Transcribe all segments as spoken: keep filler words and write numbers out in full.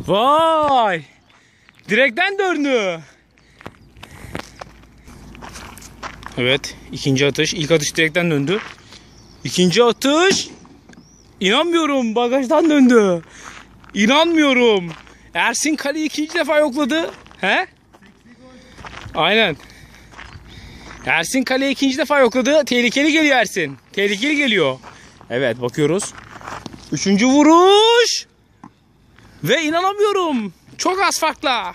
Vay! Direkten döndü. Evet, ikinci atış. İlk atış direkten döndü. İkinci atış. İnanmıyorum, bagajdan döndü. İnanmıyorum. Ersin kaleyi ikinci defa yokladı. He? Aynen. Ersin kaleyi ikinci defa yokladı. Tehlikeli geliyor Ersin. Tehlikeli geliyor. Evet, bakıyoruz. Üçüncü vuruş. Ve inanamıyorum. Çok az farkla.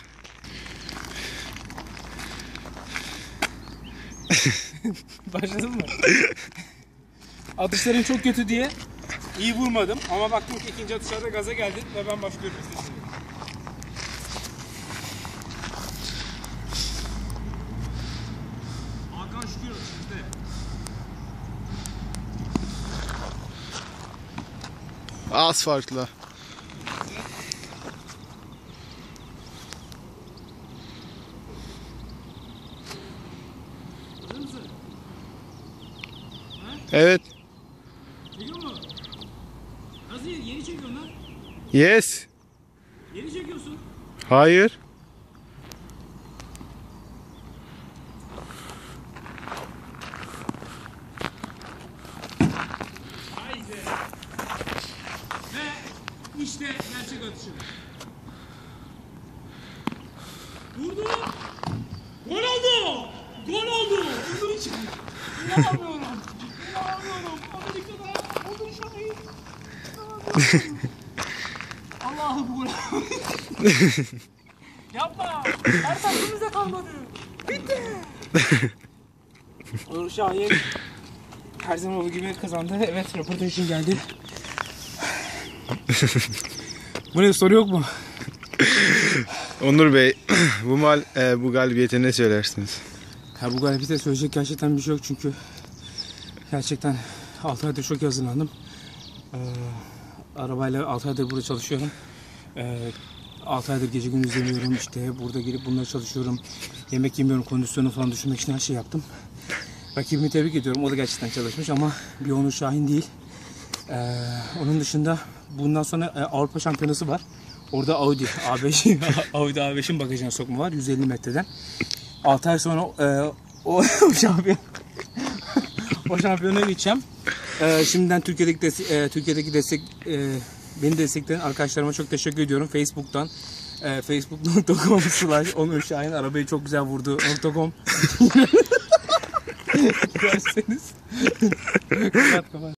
Başladın mı? Atışların çok kötü diye iyi vurmadım. Ama baktım ki ikinci atışlarda gaza geldin ve ben başlıyorum işte şimdi. Hakan Şükür sizde. Az farklı. Evet. Çekiyor mu? Nasıl yeni çekiyorsun lan? Yes. Yeni çekiyorsun. Hayır. Haydi. Ve işte gerçek atışım. Vurdu. Gol oldu. Gol oldu. Vurdu için. İnanamıyorum. İnanamıyorum. Amerika'da oldu şahit. Allah'ım bu gol. Yapma. Her saatimize kalmadı. Bitti. Onur Şahin her zaman olduğu gibi kazandı. Evet, röportaj için geldi. Bu ne, soru yok mu? Onur Bey, bu mal e, bu galibiyete ne söylersiniz? Ya bu galibiyete söyleyecek gerçekten bir şey yok çünkü gerçekten altı aydır çok iyi hazırlandım. Ee, arabayla altı aydır burada çalışıyorum. Ee, altı aydır gece gündüz yemiyorum, işte burada gelip bunları çalışıyorum. Yemek yemiyorum, kondisyonu falan düşürmek için her şey yaptım. Rakibimi tebrik ediyorum, o da gerçekten çalışmış ama bir Onur Şahin değil. Ee, onun dışında bundan sonra e, Avrupa Şampiyonası var. Orada Audi A beş Audi A beşin bagajına sokma var yüz elli metreden. altı ay sonra e, o, o şampiyon o şampiyona geçeceğim. E, şimdiden Türkiye'deki destek, e, Türkiye'deki destek e, beni destekleyen arkadaşlarıma çok teşekkür ediyorum. Facebook'tan e, facebook nokta com slash Onur Şahin arabayı çok güzel vurdu nokta com Görseniz. Kapat kapat.